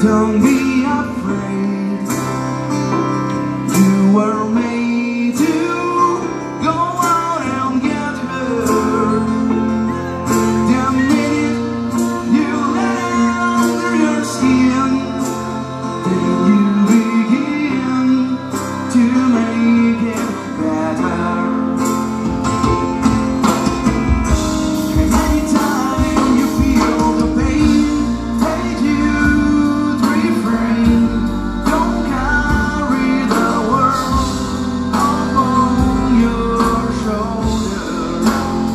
Don't be afraid. You were made to go out and get her. The minute you let it under your skin, then you begin to make it better. Anytime you feel the pain, hey Jude, refrain. Don't carry the world upon your shoulders.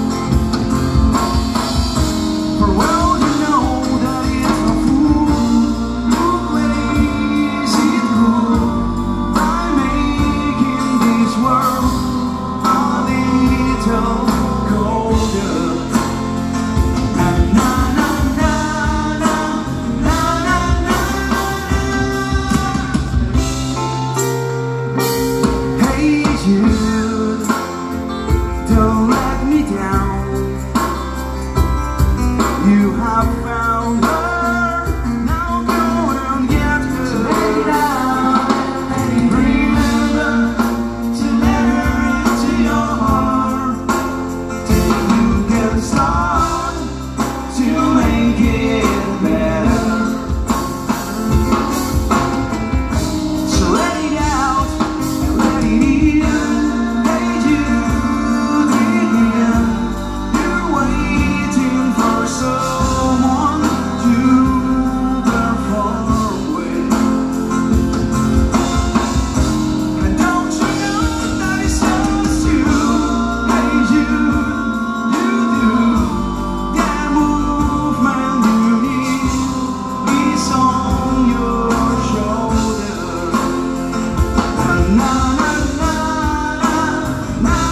For well you know that it's a fool who plays it cool by making this world a little colder. Hey Jude, don't let me down. You have found her, now go and get her. So let it out, remember to let her into your heart, till you can start to make it better. So let it out and let it in. Hey Jude, begin. You're waiting for someone to perform with. And don't you know that it's just you? Hey Jude, you do. That movement you need is on your shoulder. Na na na na na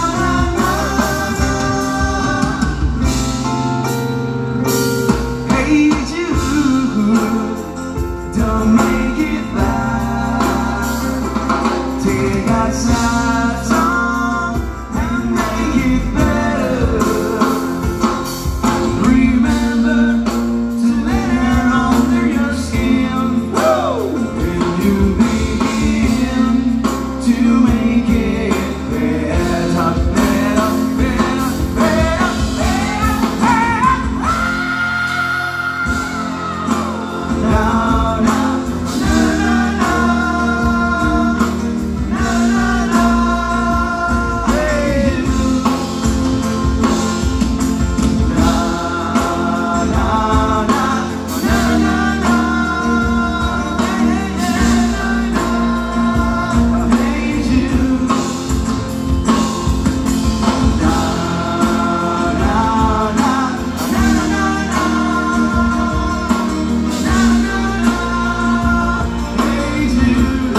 na. Hey Jude, don't make it bad. Take a sad song and make it better. Remember to let her under your skin. Whoa! And you begin to make it better, better, better, better, better. Na na na na na na na. Hey Jude. Na na na na na na. Hey Jude. Na na na na na na. Hey Jude.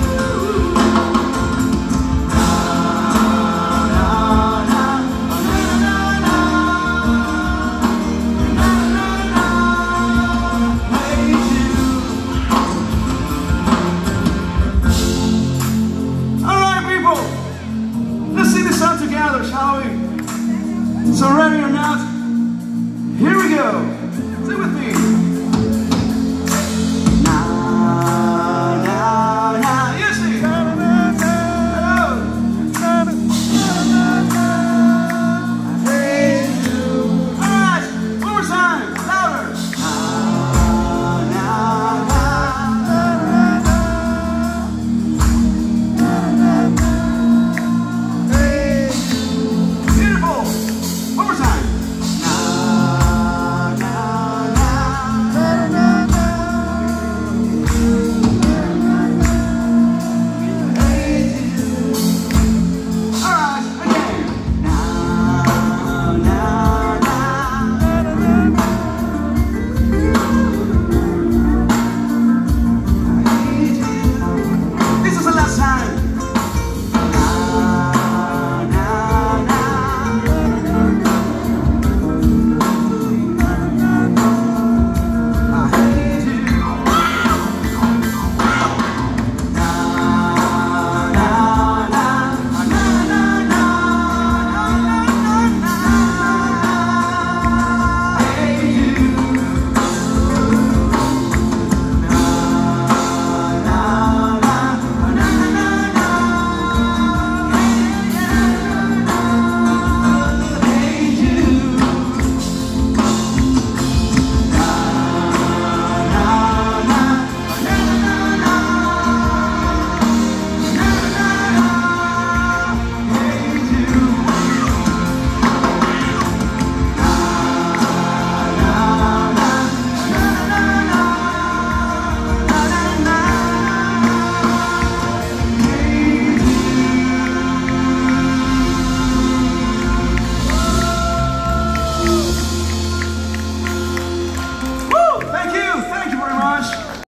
Alright people, let's sing this song together, shall we? So ready or not, here we go. Sing with me.